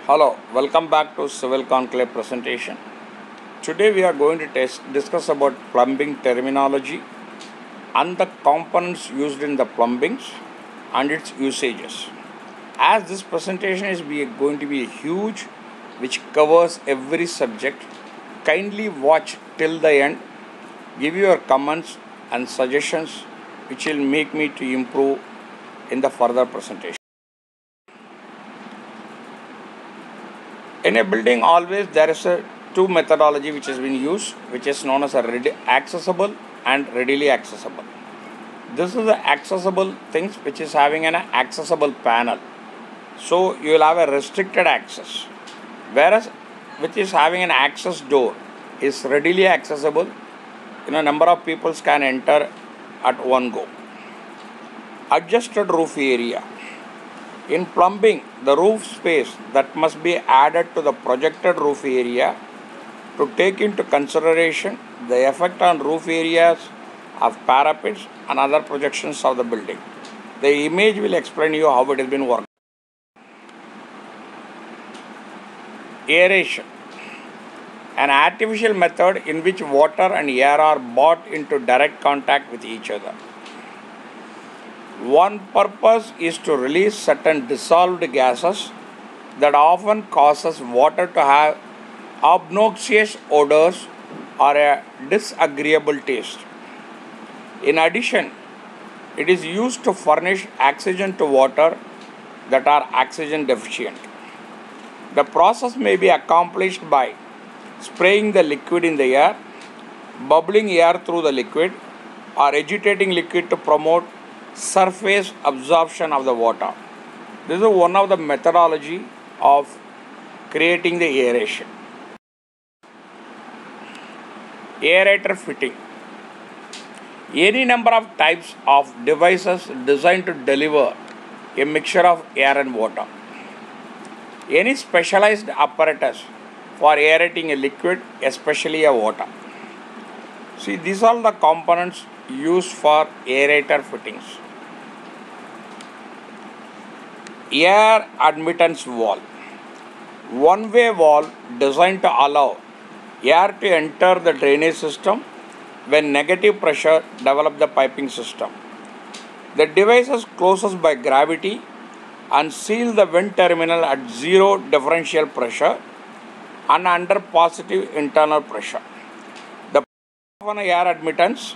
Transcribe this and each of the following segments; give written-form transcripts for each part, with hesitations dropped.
Hello, welcome back to Civil Conclave presentation. Today we are going to discuss about plumbing terminology and the components used in the plumbings and its usages. As this presentation is going to be huge, which covers every subject, kindly watch till the end, give your comments and suggestions which will make me to improve in the further presentation. In a building, always there is a two methodology which has been used, which is known as a accessible and readily accessible. This is the accessible things which is having an accessible panel. So you will have a restricted access. Whereas which is having an access door is readily accessible. Number of people can enter at one go. Adjusted roof area. In plumbing, the roof space that must be added to the projected roof area to take into consideration the effect on roof areas of parapets and other projections of the building. The image will explain you how it has been worked. Aeration. An artificial method in which water and air are brought into direct contact with each other. One purpose is to release certain dissolved gases that often causes water to have obnoxious odors or a disagreeable taste. In addition, it is used to furnish oxygen to water that are oxygen deficient. The process may be accomplished by spraying the liquid in the air, bubbling air through the liquid, or agitating liquid to promote surface absorption of the water. This is one of the methodology of creating the aeration. Aerator fitting. Any number of types of devices designed to deliver a mixture of air and water. Any specialized apparatus for aerating a liquid, especially a water. See, these are the components used for aerator fittings. Air admittance valve. One-way valve designed to allow air to enter the drainage system when negative pressure develops the piping system. The device is closes by gravity and seal the vent terminal at zero differential pressure and under positive internal pressure. The purpose of an air admittance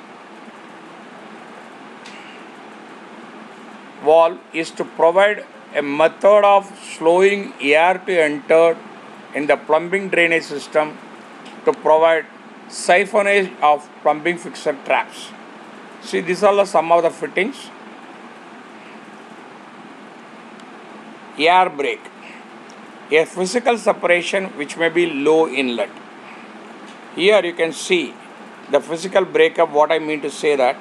valve is to provide a method of slowing air to enter in the plumbing drainage system to provide siphonage of plumbing fixture traps. See, these are some of the fittings. Air brake. A physical separation which may be low inlet. Here you can see the physical breakup. What I mean to say that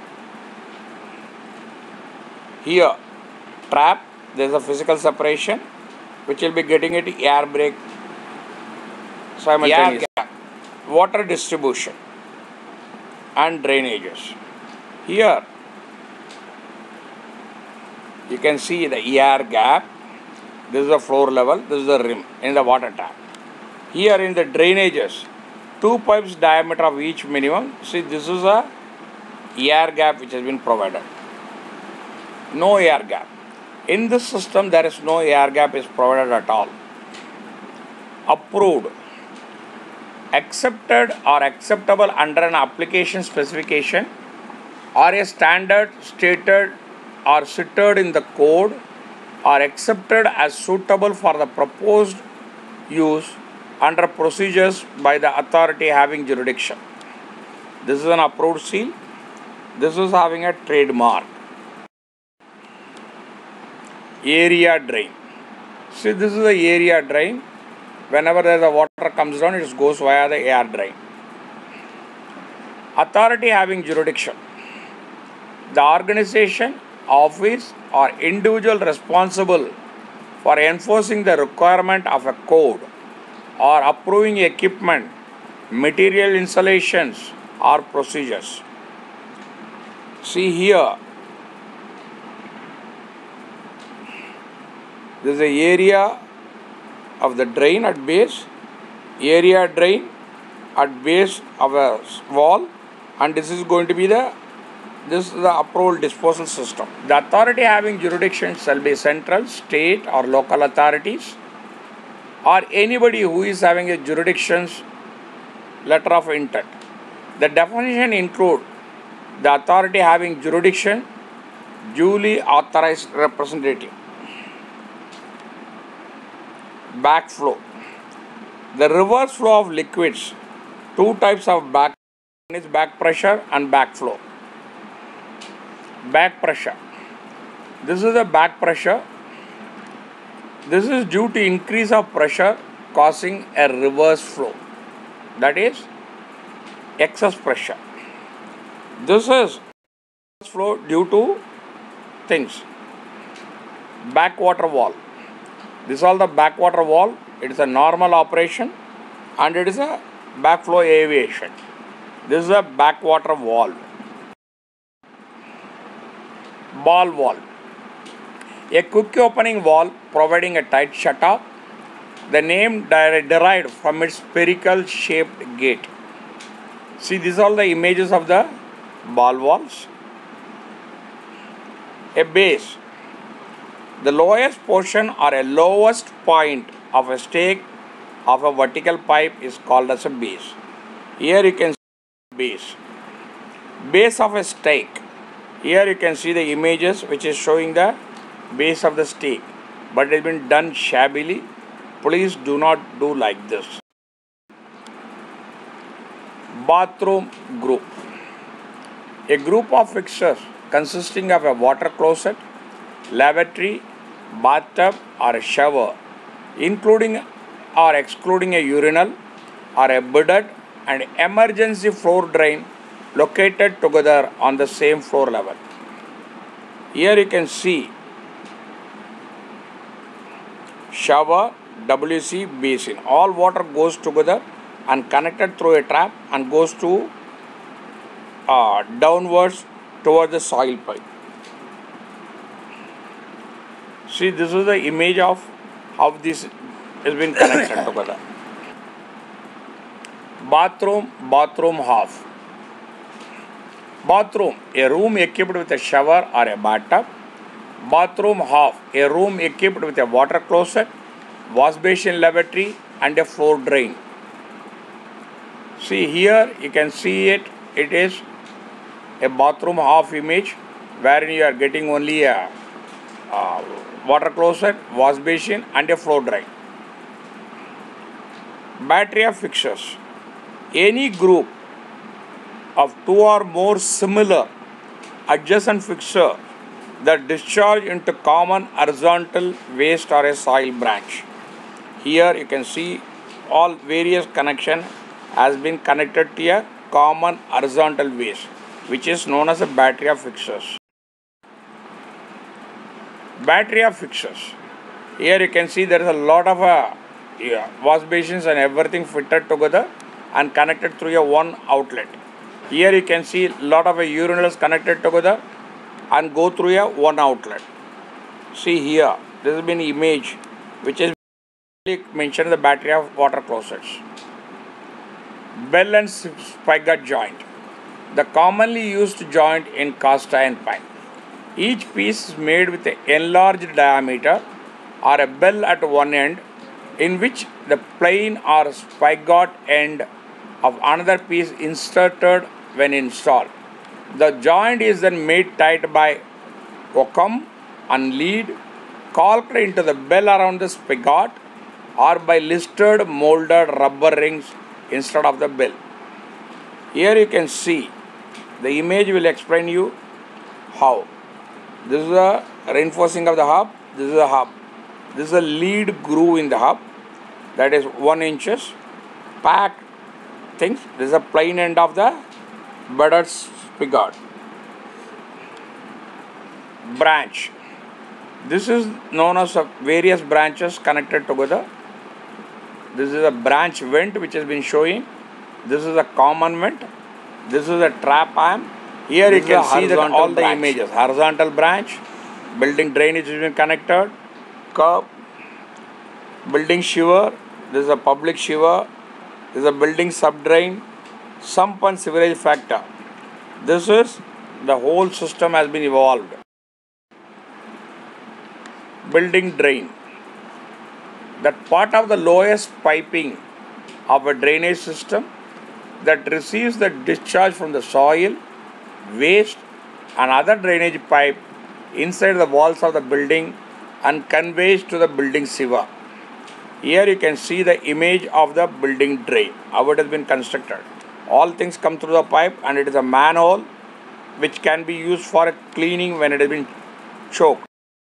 here trap, there is a physical separation which will be getting it air brake simultaneously. Air gap, water distribution and drainages. Here you can see the air gap. This is the floor level, this is the rim in the water tap. Here in the drainages, two pipes diameter of each minimum. See, this is a air gap which has been provided. No air gap. In this system, there is no air gap is provided at all. Approved. Accepted or acceptable under an application specification or a standard stated or cited in the code or accepted as suitable for the proposed use under procedures by the authority having jurisdiction. This is an approved seal. This is having a trademark. Area drain. See, this is the area drain. Whenever there is a water comes down, it goes via the air drain. Authority having jurisdiction. The organization, office or individual responsible for enforcing the requirement of a code or approving equipment, material installations or procedures. See here, this is the area of the drain at base, area drain at base of a wall, and this is going to be the approval disposal system. The authority having jurisdiction shall be central, state or local authorities, or anybody who is having a jurisdiction's letter of intent. The definition include the authority having jurisdiction, duly authorized representative. Backflow. The reverse flow of liquids. Two types of back. One is back pressure and backflow. Back pressure. This is the back pressure. This is due to increase of pressure causing a reverse flow. That is excess pressure. This is flow due to things. Backwater valve. This is all the backwater valve. It is a normal operation and it is a backflow aviation. This is a backwater valve. Ball valve. A quick opening valve providing a tight shutoff. The name derived from its spherical shaped gate. See, these are all the images of the ball valves. A base. The lowest portion or a lowest point of a stake of a vertical pipe is called as a base. Here you can see base. Base of a stake. Here you can see the images which is showing the base of the stake, but it has been done shabbily. Please do not do like this. Bathroom group. A group of fixtures consisting of a water closet, lavatory, bathtub or a shower, including or excluding a urinal or a bidet and emergency floor drain located together on the same floor level. Here you can see shower, WC, basin. All water goes together and connected through a trap and goes to downwards towards the soil pipe. See, this is the image of how this has been connected together. Bathroom half. Bathroom, a room equipped with a shower or a bathtub. Bathroom half, a room equipped with a water closet, wash basin, lavatory and a floor drain. See here, you can see it. It is a bathroom half image wherein you are getting only a water closet, wash basin and a floor drain. Battery of fixtures. Any group of two or more similar adjacent fixtures that discharge into common horizontal waste or a soil branch. Here you can see all various connection has been connected to a common horizontal waste, which is known as a battery of fixtures. Battery of fixtures. Here you can see there is a lot of wash basins and everything fitted together and connected through a one outlet. Here you can see a lot of urinals connected together and go through a one outlet. See here, this has been image which is mentioned the battery of water closets. Bell and spigot joint. The commonly used joint in cast iron pipe. Each piece is made with an enlarged diameter or a bell at one end, in which the plain or spigot end of another piece inserted when installed. The joint is then made tight by oakum and lead caulked into the bell around the spigot or by listed molded rubber rings instead of the bell. Here you can see the image will explain you how. This is the reinforcing of the hub. This is the hub. This is a lead groove in the hub, that is 1 inches packed things. This is a plain end of the bedded spigot. Branch. This is known as various branches connected together. This is a branch vent which has been showing. This is a common vent. This is a trap arm. Here you can see that all the images. Horizontal branch, building drainage has been connected, curb, building sewer, this is a public sewer, this is a building subdrain, sump and sewerage factor. This is the whole system has been evolved. Building drain, that part of the lowest piping of a drainage system that receives the discharge from the soil, waste and other drainage pipe inside the walls of the building and conveys to the building sewer. Here you can see the image of the building drain, how it has been constructed. All things come through the pipe and it is a manhole which can be used for cleaning when it has been choked.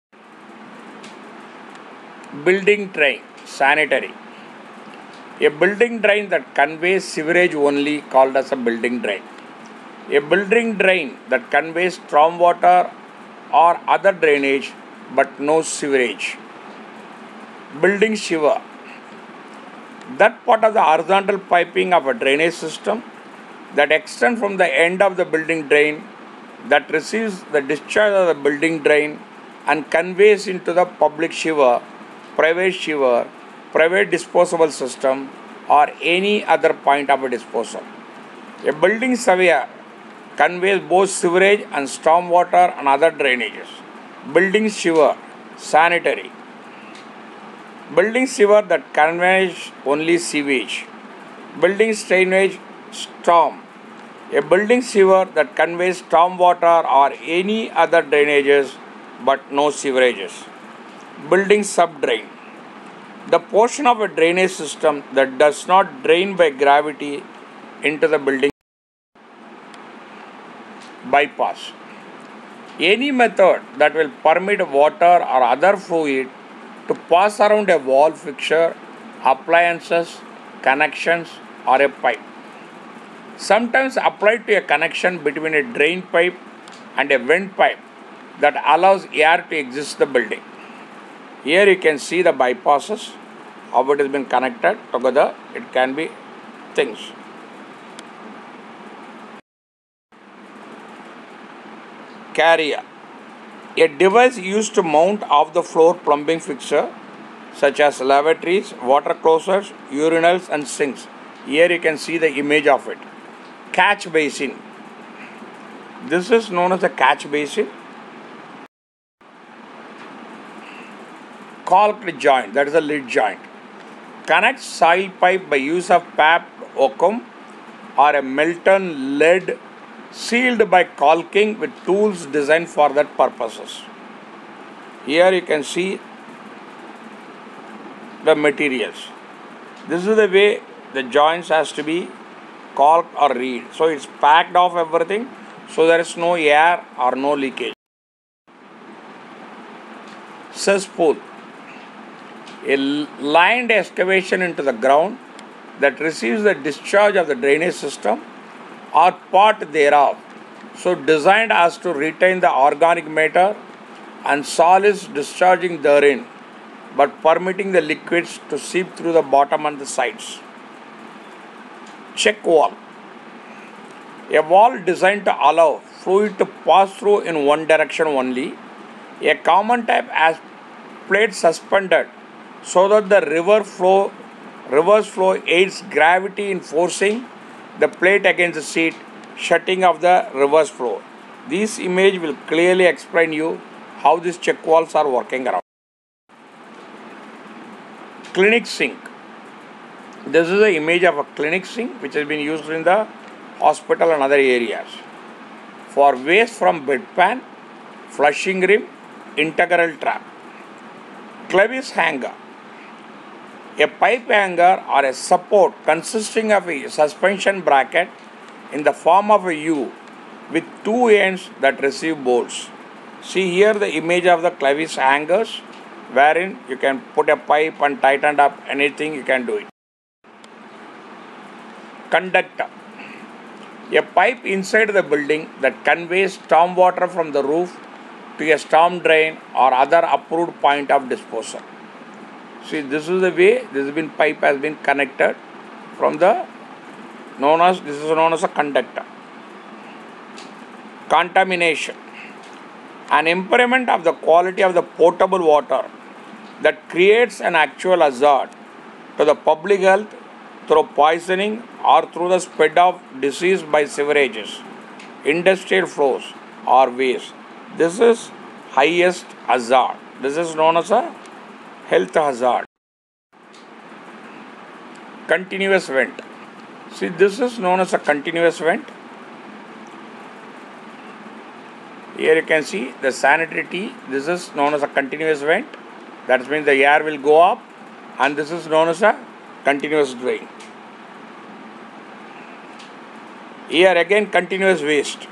Building drain, sanitary. A building drain that conveys sewerage only called as a building drain. A building drain that conveys stormwater or other drainage but no sewerage. Building sewer, that part of the horizontal piping of a drainage system that extends from the end of the building drain that receives the discharge of the building drain and conveys into the public sewer, private disposable system or any other point of a disposal. A building sewer conveys both sewerage and stormwater and other drainages. Building sewer, sanitary. Building sewer that conveys only sewage. Building drainage, storm. A building sewer that conveys stormwater or any other drainages but no severages. Building subdrain, the portion of a drainage system that does not drain by gravity into the building. Bypass, any method that will permit water or other fluid to pass around a wall fixture, appliances, connections or a pipe. Sometimes applied to a connection between a drain pipe and a vent pipe that allows air to exit the building. Here you can see the bypasses, how it has been connected together. It can be things. Carrier, a device used to mount off the floor plumbing fixture such as lavatories, water closets, urinals and sinks. Here you can see the image of it. Catch basin, this is known as a catch basin. Caulked joint, that is a lid joint, connects soil pipe by use of papped oakum or a Melton lead sealed by caulking with tools designed for that purposes. Here you can see the materials. This is the way the joints has to be caulked or reed. So it's packed off everything, so there is no air or no leakage. Cesspool, a lined excavation into the ground that receives the discharge of the drainage system or part thereof, so designed as to retain the organic matter and solids discharging therein, but permitting the liquids to seep through the bottom and the sides. Check wall, a wall designed to allow fluid to pass through in one direction only. A common type has plate suspended so that the reverse flow aids gravity in forcing the plate against the seat, shutting off the reverse flow. This image will clearly explain you how these check walls are working around. Clinic sink, this is the image of a clinic sink which has been used in the hospital and other areas for waste from bedpan, flushing rim, integral trap. Clevis hanger, a pipe hanger or a support consisting of a suspension bracket in the form of a U with two ends that receive bolts. See here the image of the Clevis hangers, wherein you can put a pipe and tighten up anything, you can do it. Conductor, a pipe inside the building that conveys stormwater from the roof to a storm drain or other approved point of disposal. See, this is the way pipe has been connected from this is known as a conductor. Contamination, an impairment of the quality of the potable water that creates an actual hazard to the public health through poisoning or through the spread of disease by sewerages, industrial flows, or waste. This is highest hazard. This is known as a health hazard. Continuous vent. See, this is known as a continuous vent. Here you can see the sanitary T. This is known as a continuous vent. That means the air will go up, and this is known as a continuous drain. Here again continuous waste.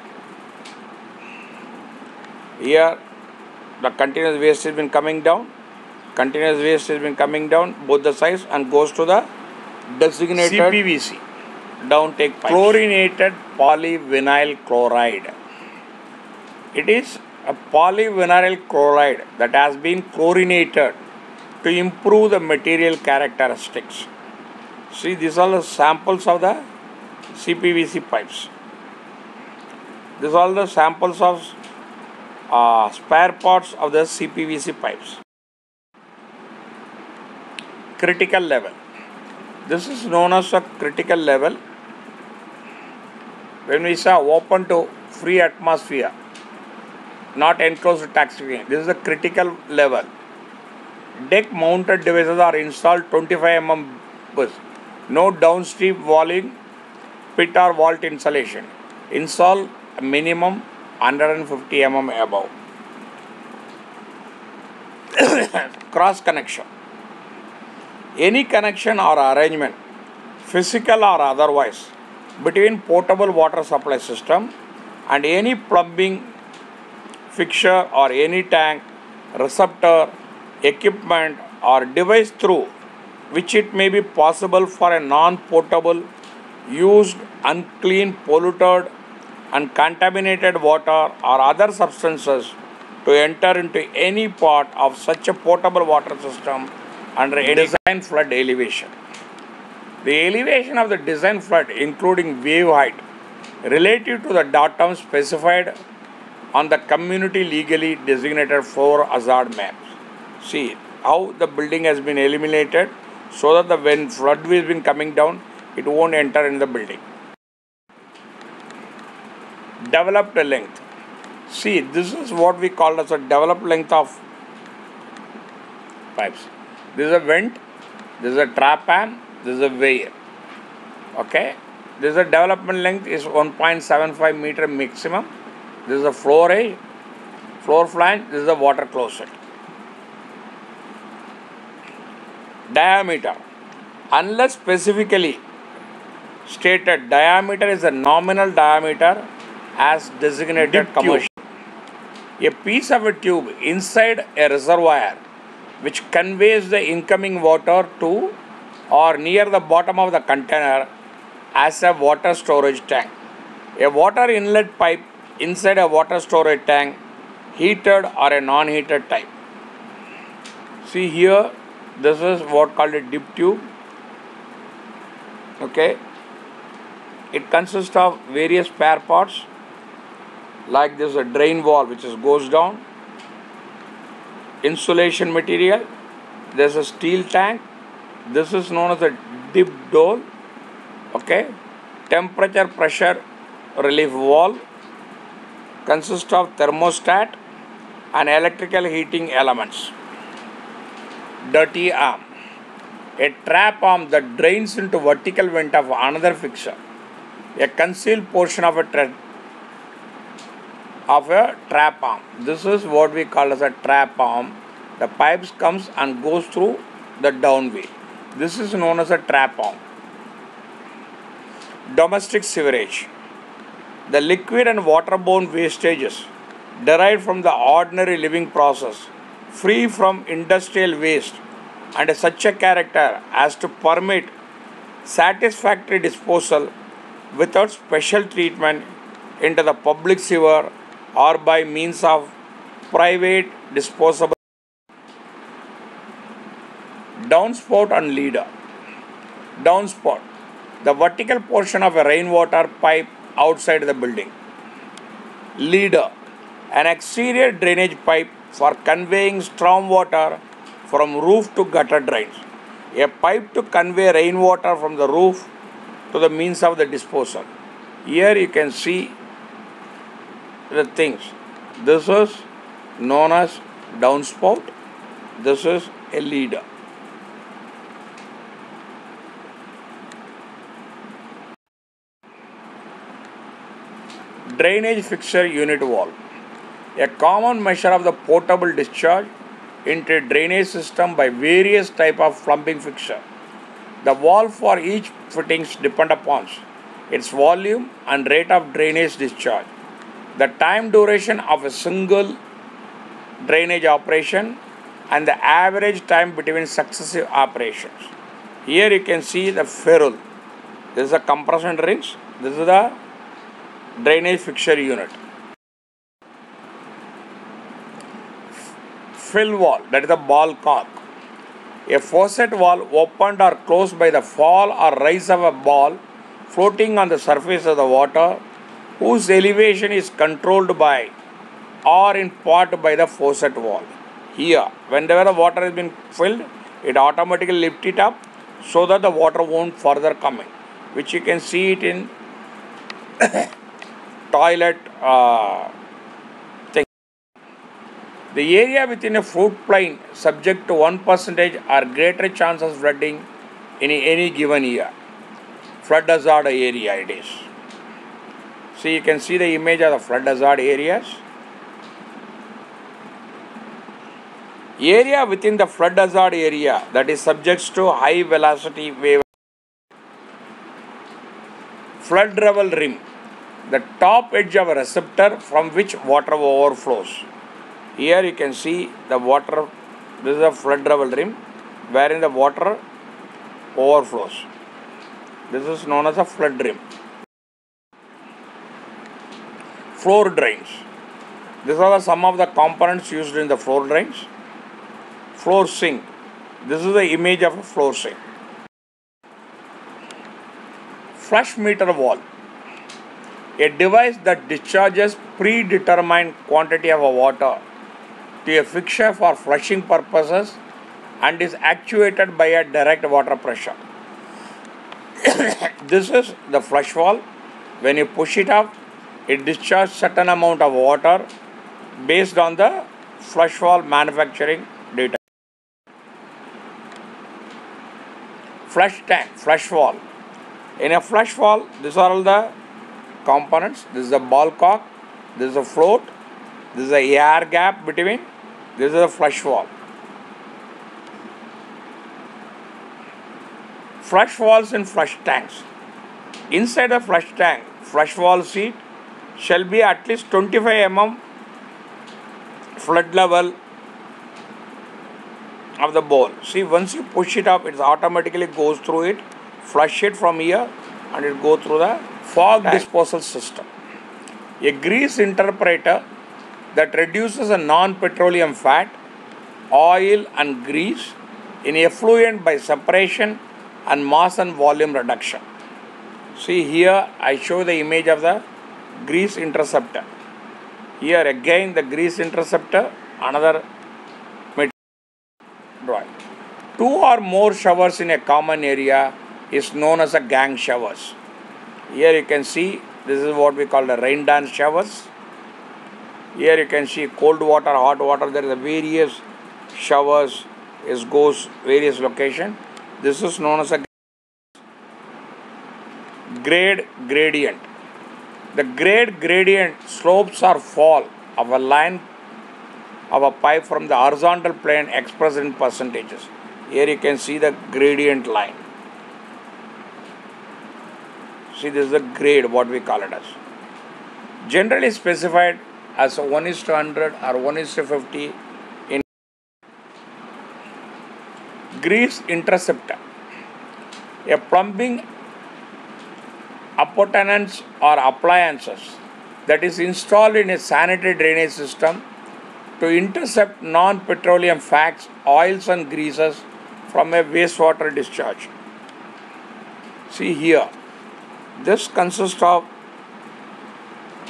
Here the continuous waste has been coming down. Continuous waste has been coming down both the sides and goes to the designated CPVC downtake pipes. Chlorinated polyvinyl chloride. It is a polyvinyl chloride that has been chlorinated to improve the material characteristics. See, these are the samples of the CPVC pipes. These are the samples of spare parts of the CPVC pipes. Critical level. This is known as a critical level. When we say open to free atmosphere, not enclosed to taxiing, this is the critical level. Deck mounted devices are installed 25 mm. No downstream walling, pit or vault insulation. Install a minimum 150 mm above. Cross connection. Any connection or arrangement, physical or otherwise, between potable water supply system and any plumbing fixture or any tank, receptor, equipment or device through which it may be possible for a non-potable, used, unclean, polluted and contaminated water or other substances to enter into any part of such a potable water system under a design flood elevation. The elevation of the design flood, including wave height, relative to the datum specified on the community legally designated floor hazard maps. See how the building has been eliminated so that when flood has been coming down, it won't enter in the building. Developed length. See, this is what we call as a developed length of pipes. This is a vent, this is a trap pan, this is a weir. Okay, this is a development length is 1.75 meter maximum. This is a floor edge, floor flange, this is a water closet. Diameter. Unless specifically stated, diameter is a nominal diameter as designated commercial. A piece of a tube inside a reservoir which conveys the incoming water to or near the bottom of the container as a water storage tank. A water inlet pipe inside a water storage tank, heated or a non-heated type. See here, this is what called a dip tube. Okay, it consists of various spare parts like this, a drain valve which goes down, insulation material, there's a steel tank, this is known as a dip dole, okay, temperature pressure relief valve, consists of thermostat and electrical heating elements. Dirty arm. A trap arm that drains into vertical vent of another fixture. A concealed portion of a trap arm. This is what we call as a trap arm. The pipes comes and goes through the downway. This is known as a trap arm. Domestic sewerage. The liquid and waterborne wastages derived from the ordinary living process, free from industrial waste and such a character as to permit satisfactory disposal without special treatment into the public sewer or by means of private disposable. Downspout and leader. Downspout, the vertical portion of a rainwater pipe outside the building. Leader, an exterior drainage pipe for conveying storm water from roof to gutter drains. A pipe to convey rainwater from the roof to the means of the disposal. Here you can see the things. This is known as downspout. This is a leader. Drainage fixture unit valve. A common measure of the potable discharge into a drainage system by various type of plumbing fixture. The valve for each fittings depend upon its volume and rate of drainage discharge, the time duration of a single drainage operation, and the average time between successive operations. Here you can see the ferrule. This is a compression rings. This is the drainage fixture unit. Fill valve, that is the ball cork. A faucet valve opened or closed by the fall or rise of a ball floating on the surface of the water, whose elevation is controlled by or in part by the faucet valve. Here, whenever the water has been filled, it automatically lifts it up so that the water won't further come in, which you can see it in toilet thing. The area within a flood plain subject to 1% or greater chance of flooding in any given year. Flood hazard area it is. So you can see the image of the flood hazard areas. Area within the flood hazard area that is subject to high velocity wave. Flood level rim, the top edge of a receptor from which water overflows. Here you can see the water, this is a flood level rim wherein the water overflows. This is known as a flood rim. Floor drains. These are some of the components used in the floor drains. Floor sink. This is the image of a floor sink. Flush meter valve. A device that discharges predetermined quantity of water to a fixture for flushing purposes and is actuated by a direct water pressure. This is the flush valve. When you push it up, it discharges certain amount of water based on the flush valve manufacturing data. Flush tank, flush valve. In a flush valve, these are all the components. This is the ball cork, this is a float, this is a air gap between, this is a flush valve. Flush valves in flush tanks. Inside the flush tank, flush valve seat shall be at least 25 mm flood level of the bowl. See, once you push it up, it automatically goes through it, flush it from here, and it go through the fog disposal system. A grease interpreter that reduces a non-petroleum fat, oil and grease in effluent by separation and mass and volume reduction. See here, I show the image of the grease interceptor. Here again the grease interceptor, another drawing. Two or more showers in a common area is known as a gang showers. Here you can see this is what we call the rain dance showers. Here you can see cold water, hot water. There is a various showers. It goes various location. This is known as a grade gradient. The grade gradient slopes or fall of a line of a pipe from the horizontal plane expressed in percentages. Here you can see the gradient line. See, this is the grade, what we call it as. Generally specified as a 1:100 or 1:50 in grease interceptor. A plumbing appurtenance or appliances that is installed in a sanitary drainage system to intercept non-petroleum fats, oils and greases from a wastewater discharge. See here, this consists of,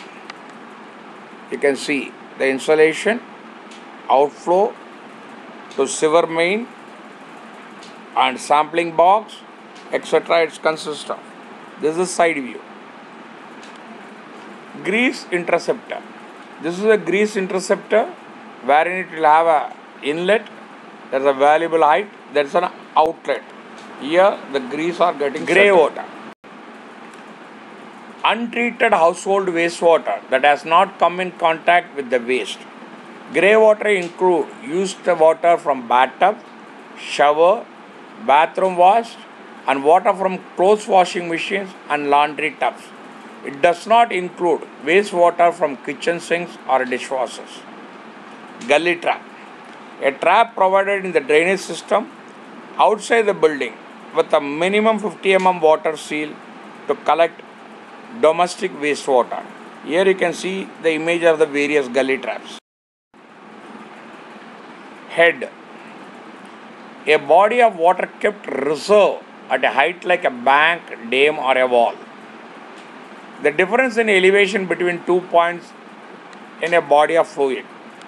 you can see the insulation, outflow, to sewer main and sampling box, etc. It consists of. This is side view. Grease interceptor. This is a grease interceptor wherein it will have a inlet. There's a variable height. There's an outlet. Here the grease are getting grey water. Untreated household wastewater that has not come in contact with the waste. Grey water include used water from bathtub, shower, bathroom wash, and water from clothes washing machines and laundry tubs. It does not include wastewater from kitchen sinks or dishwashers. Gully trap. A trap provided in the drainage system outside the building with a minimum 50 mm water seal to collect domestic wastewater. Here you can see the image of the various gully traps. Head. A body of water kept reserve at a height like a bank, dam or a wall. The difference in elevation between 2 points in a body of fluid.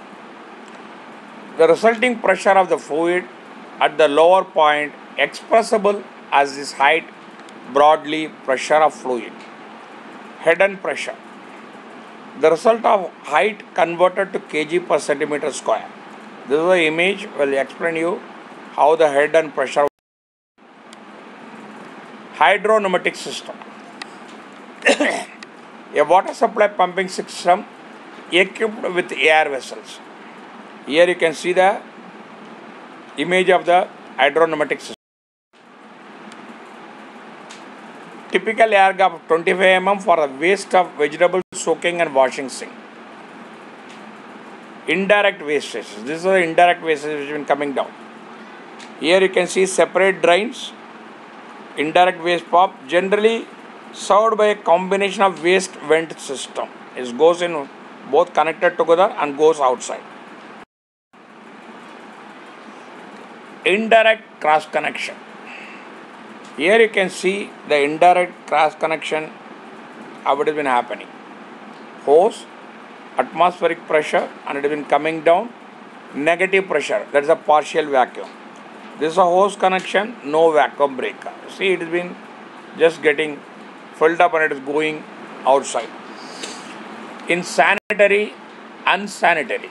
The resulting pressure of the fluid at the lower point expressible as this height broadly pressure of fluid. Head and pressure. The result of height converted to kg per centimeter square. This is the image. Will explain you how the head and pressure. Hydropneumatic system. A water supply pumping system equipped with air vessels. Here you can see the image of the hydropneumatic system. Typical air gap of 25 mm for the waste of vegetable soaking and washing sink. Indirect wastages. This is the indirect wastages which have been coming down. Here you can see separate drains. Indirect waste pipe generally served by a combination of waste vent system. It goes in both connected together and goes outside. Indirect cross connection. Here you can see the indirect cross connection, how it has been happening. Hose, atmospheric pressure, and it has been coming down. Negative pressure, that is a partial vacuum. This is a hose connection, no vacuum breaker. See, it has been just getting filled up and it is going outside. In sanitary, unsanitary.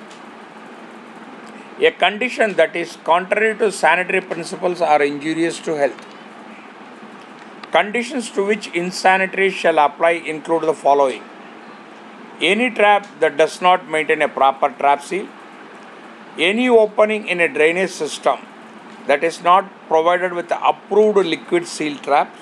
A condition that is contrary to sanitary principles or injurious to health. Conditions to which insanitary shall apply include the following. Any trap that does not maintain a proper trap seal. Any opening in a drainage system that is not provided with the approved liquid seal traps.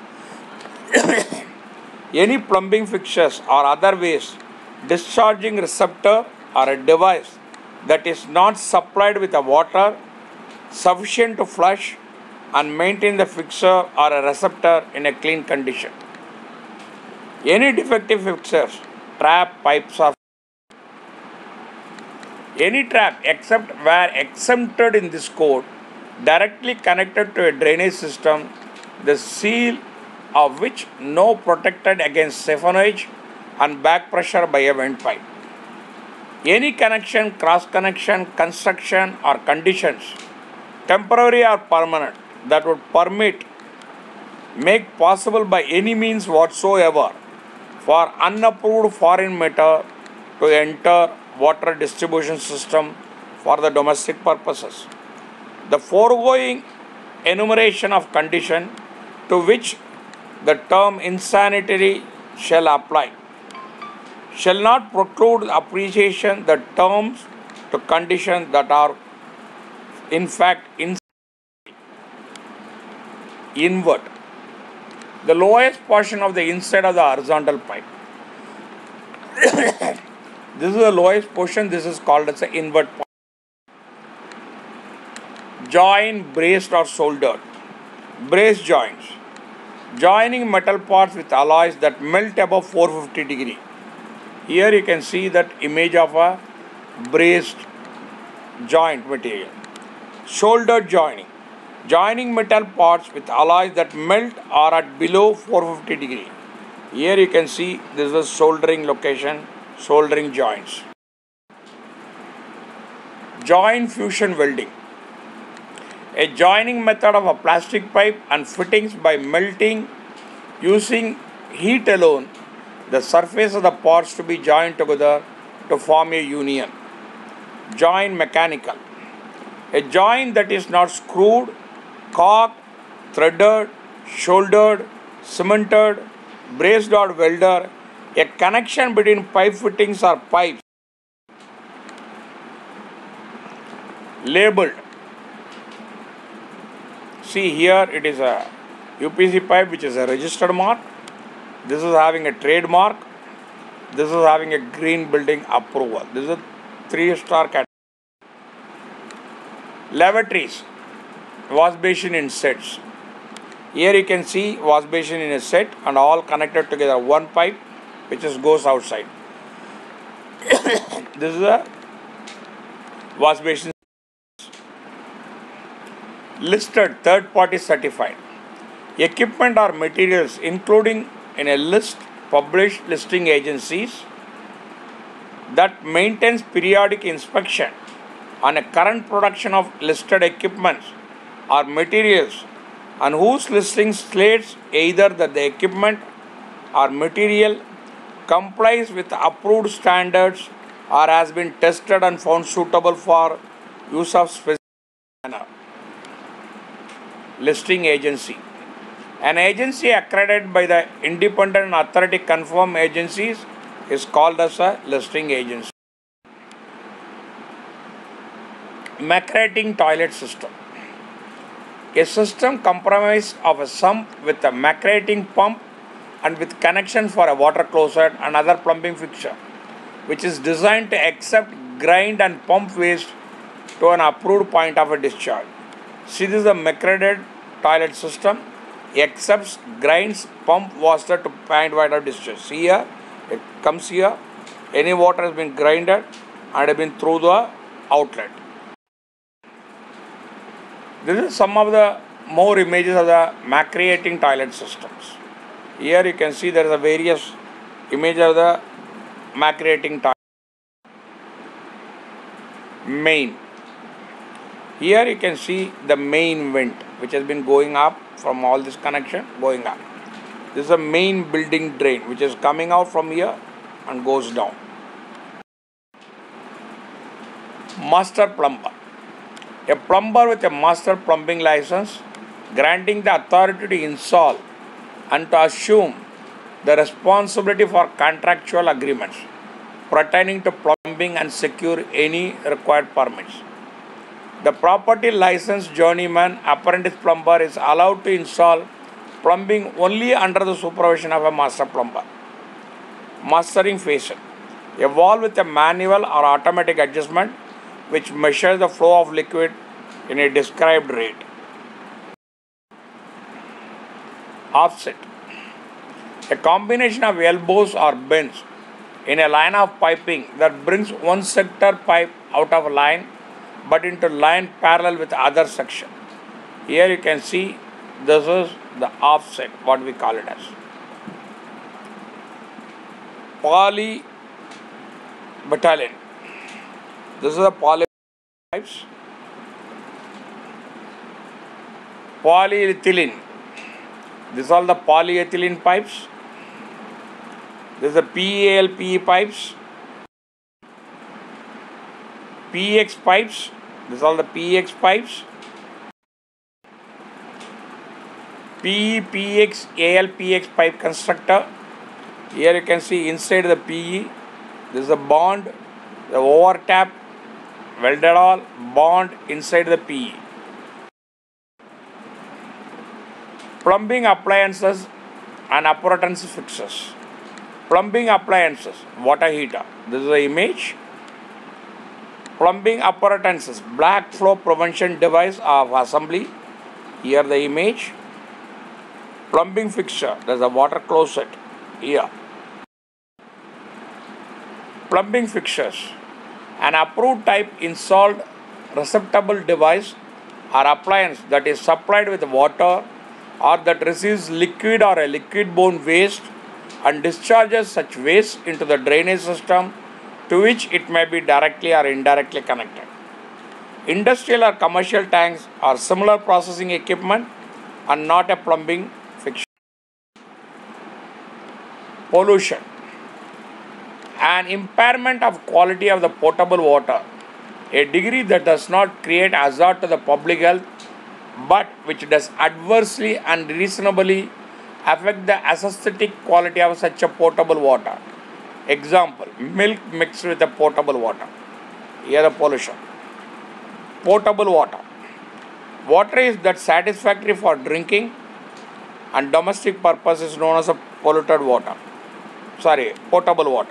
Any plumbing fixtures or other ways discharging receptor or a device that is not supplied with the water sufficient to flush and maintain the fixture or a receptor in a clean condition. Any defective fixtures, trap, pipes or any trap except where exempted in this code directly connected to a drainage system, the seal of which no protected against siphonage and back pressure by a vent pipe. Any connection, cross connection, construction or conditions, temporary or permanent, that would make possible by any means whatsoever for unapproved foreign matter to enter water distribution system for the domestic purposes. The foregoing enumeration of condition to which the term insanitary shall apply shall not preclude appreciation the terms to conditions that are in fact invert. The lowest portion of the inside of the horizontal pipe. This is the lowest portion. This is called as the invert pipe. Join braced or soldered. Brace joints. Joining metal parts with alloys that melt above 450 degree. Here you can see that image of a braced joint material. Soldered joining. Joining metal parts with alloys that melt or at below 450 degree. Here you can see this is the soldering location, soldering joints. Joint fusion welding. A joining method of a plastic pipe and fittings by melting using heat alone the surface of the parts to be joined together to form a union. Join mechanical. A joint that is not screwed, caulked, threaded, shouldered, cemented, braced or welded. A connection between pipe fittings or pipes labeled. See here it is a UPC pipe which is a registered mark. This is having a trademark. This is having a green building approval. This is a 3-star category. Lavatories, wash basin in sets. Here you can see wash basin in a set and all connected together. One pipe which goes outside. This is a wash basin. Listed, third party certified. Equipment or materials including in a list published listing agencies that maintains periodic inspection on a current production of listed equipments or materials and whose listing states either that the equipment or material complies with approved standards or has been tested and found suitable for use of specific manner. Listing agency. An agency accredited by the independent and authority confirmed agencies is called as a listing agency. Macerating toilet system. A system comprised of a sump with a macerating pump and with connection for a water closet and other plumbing fixture, which is designed to accept, grind and pump waste to an approved point of a discharge. See, this is a macerated toilet system. Accepts, grinds, pump water to point of discharge. See here, it comes here. Any water has been grinded and has been through the outlet. This is some of the more images of the macerating toilet systems. Here you can see there is a various images of the macerating toilet. Main. Here you can see the main vent which has been going up from all this connection going up. This is a main building drain which is coming out from here and goes down. Master plumber. A plumber with a master plumbing license granting the authority to install and to assume the responsibility for contractual agreements pertaining to plumbing and secure any required permits. The property licensed journeyman apprentice plumber is allowed to install plumbing only under the supervision of a master plumber. Mastering faucet. A valve with a manual or automatic adjustment which measures the flow of liquid in a described rate. Offset. A combination of elbows or bends in a line of piping that brings one sector pipe out of line but into line parallel with the other section. Here you can see this is the offset, what we call it as. Poly battalion. This is the poly pipes. Polyethylene. These are the polyethylene pipes. This is the PALPE pipes. PX pipes. These are the PX pipes. PE, PX, ALPX pipe constructor. Here you can see inside the PE. This is the bond, the overtap, welded all, bond inside the PE. Plumbing appliances and appurtenance fixtures. Plumbing appliances, water heater. This is the image. Plumbing appurtenances, black flow prevention device of assembly. Here the image. Plumbing fixture, there is a water closet. Here. Plumbing fixtures. An approved type installed receptacle device or appliance that is supplied with water or that receives liquid or a liquid-borne waste and discharges such waste into the drainage system to which it may be directly or indirectly connected. Industrial or commercial tanks are similar processing equipment and not a plumbing fixture. Pollution. An impairment of quality of the potable water, a degree that does not create hazard to the public health but which does adversely and reasonably affect the aesthetic quality of such a potable water. Example, milk mixed with the potable water. Here the pollution. Potable water. Water is that satisfactory for drinking and domestic purpose is known as a polluted water. Potable water.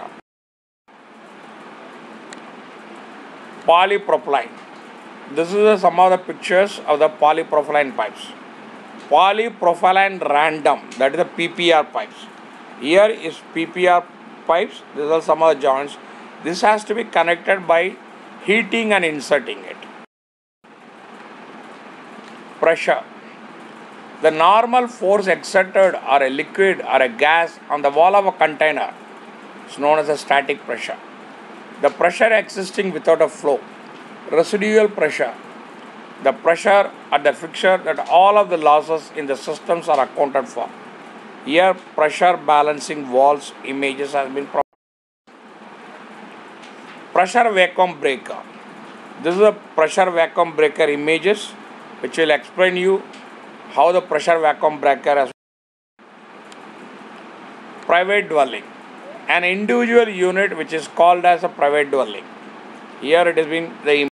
Polypropylene. This is some of the pictures of the polypropylene pipes. Polypropylene random, that is the PPR pipes. Here is PPR pipes. These are some of the joints. This has to be connected by heating and inserting it. Pressure. The normal force exerted or a liquid or a gas on the wall of a container is known as a static pressure. The pressure existing without a flow. Residual pressure. The pressure at the fixture that all of the losses in the systems are accounted for. Here pressure balancing valves images has been provided. Pressure vacuum breaker. This is a pressure vacuum breaker images which will explain you how the pressure vacuum breaker has. Private dwelling. An individual unit which is called as a private dwelling. Here it has been the image.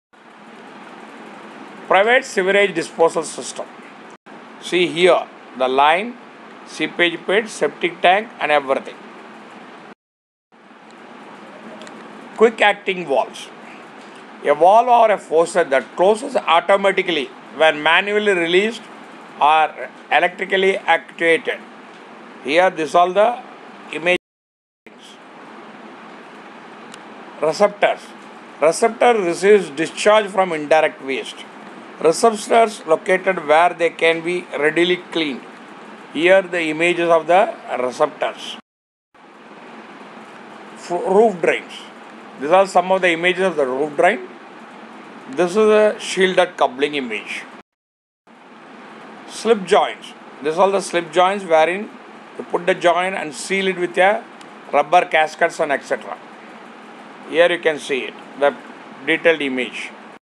Private sewerage disposal system. See here the line, seepage pit, septic tank and everything. Quick acting valves. A valve or a faucet that closes automatically when manually released or electrically actuated. Here this is all the image. Receptors. Receptor receives discharge from indirect waste. Receptors located where they can be readily cleaned. Here the images of the receptors. Roof drains. These are some of the images of the roof drain. This is a shielded coupling image. Slip joints. These are the slip joints wherein you put the joint and seal it with a rubber gaskets and etc. Here you can see it, the detailed image.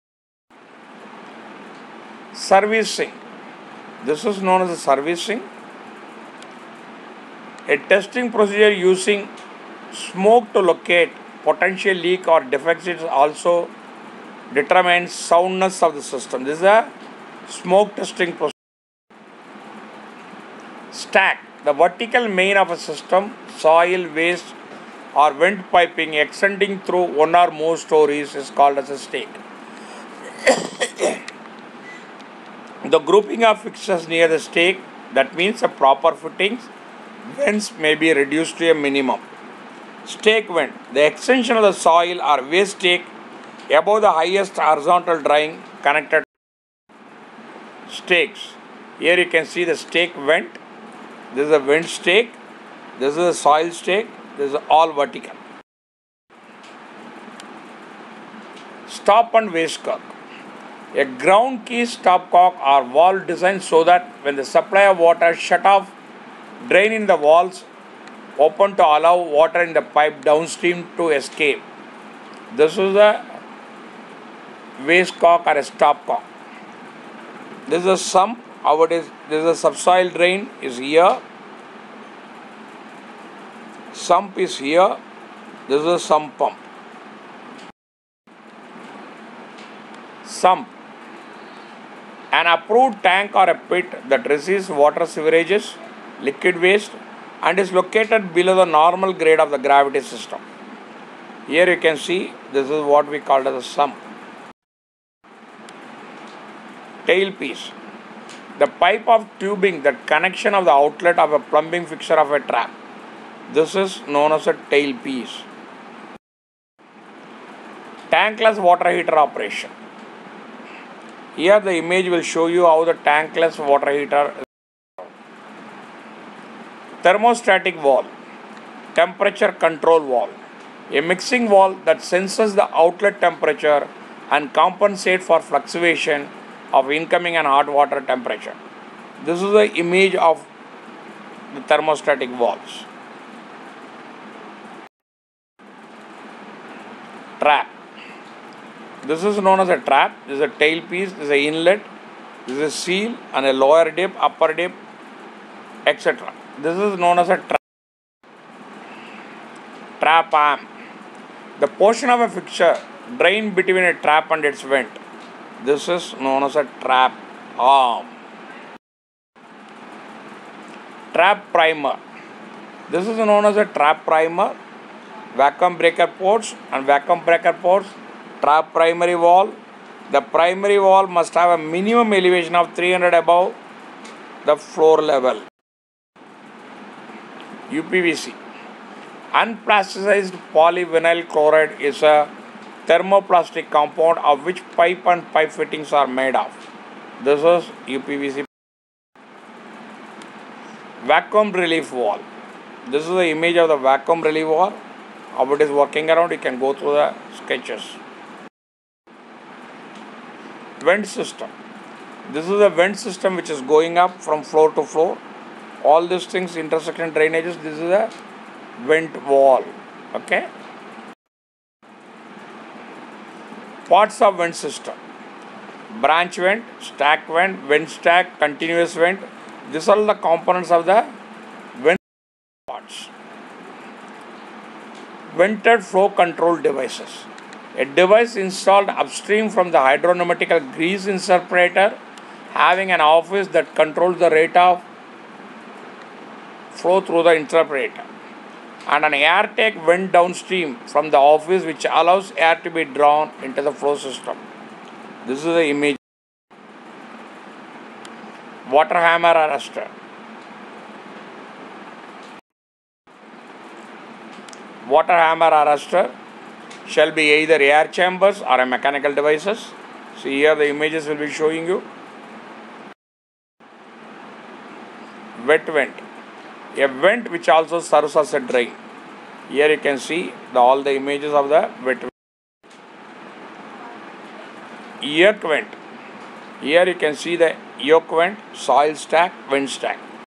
Servicing. This is known as a servicing. A testing procedure using smoke to locate potential leak or defects also determines soundness of the system. This is a smoke testing procedure. Stack. The vertical main of a system, soil, waste or vent piping extending through one or more stories is called as a stake. The grouping of fixtures near the stake, that means the proper fittings, vents may be reduced to a minimum. Stake vent, the extension of the soil or waste stake above the highest horizontal drawing connected stakes. Here you can see the stake vent. This is a vent stake. This is a soil stake. This is all vertical. Stop and waste cock. A ground key stopcock or valve designed so that when the supply of water shut off, drain in the valves open to allow water in the pipe downstream to escape. This is a waste cock or a stopcock. This is a sump. How it is? This is a subsoil drain is here. Sump is here. This is a sump pump. Sump. An approved tank or a pit that receives water sewerages, liquid waste and is located below the normal grade of the gravity system. Here you can see this is what we call as a sump. Tailpiece. The pipe of tubing that connection of the outlet of a plumbing fixture of a trap. This is known as a tailpiece. Tankless water heater operation. Here the image will show you how the tankless water heater is. Thermostatic valve. Temperature control valve. A mixing valve that senses the outlet temperature and compensate for fluctuation of incoming and hot water temperature. This is the image of the thermostatic valves. Trap. This is known as a trap. This is a tailpiece, this is a inlet, this is a seal and a lower dip, upper dip, etc. This is known as a trap. Trap arm. The portion of a fixture drained between a trap and its vent. This is known as a trap arm. Trap primer. This is known as a trap primer. Vacuum breaker ports and vacuum breaker ports. Trap primary valve. The primary valve must have a minimum elevation of 300 above the floor level. UPVC. Unplasticized polyvinyl chloride is a thermoplastic compound of which pipe and pipe fittings are made of. This is UPVC. Vacuum relief valve. This is the image of the vacuum relief valve. How it is working around, you can go through the sketches. Vent system. This is a vent system which is going up from floor to floor. All these things, intersection drainages, this is a vent wall. Okay. Parts of vent system. Branch vent, stack vent stack, continuous vent. These are the components of the vent parts. Vented flow control devices. A device installed upstream from the hydropneumatical grease separator having an office that controls the rate of flow through the interpreter, and an air-take vent downstream from the office which allows air to be drawn into the flow system. This is the image. Water hammer arrestor. Water hammer arrestor shall be either air chambers or a mechanical devices. See here the images will be showing you. Wet vent. A vent which also serves as a drain. Here you can see all the images of the wet vent. Yoke vent. Here you can see the yoke vent, soil stack, vent stack.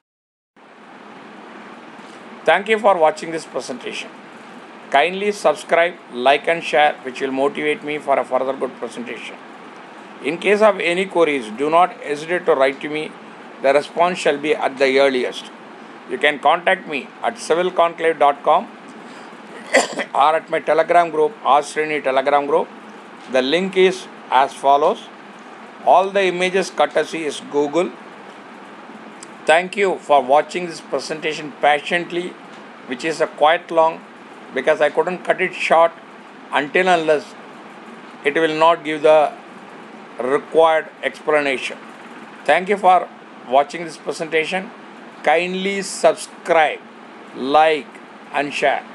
Thank you for watching this presentation. Kindly subscribe, like and share, which will motivate me for a further good presentation. In case of any queries, do not hesitate to write to me. The response shall be at the earliest. You can contact me at civilconclave.com or at my Telegram group, Srini Telegram group. The link is as follows. All the images courtesy is Google. Thank you for watching this presentation patiently, which is a quite long, because I couldn't cut it short until unless it will not give the required explanation. Thank you for watching this presentation. Kindly subscribe, like and share.